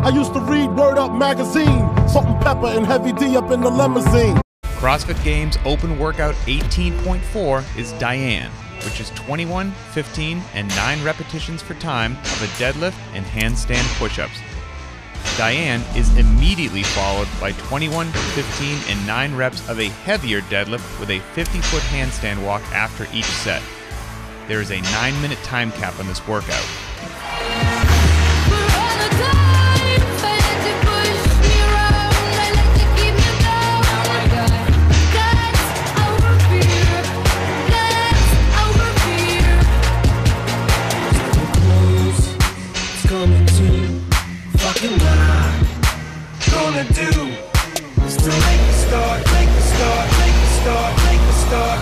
I used to read Word Up magazine, Salt and Pepper and Heavy D up in the limousine. CrossFit Games Open Workout 18.4 is Diane, which is 21, 15, and 9 repetitions for time of a deadlift and handstand push-ups. Diane is immediately followed by 21, 15, and 9 reps of a heavier deadlift with a 50-foot handstand walk after each set. There is a 9-minute time cap on this workout. Gonna do is to make the start, make the start, make the start, make the start.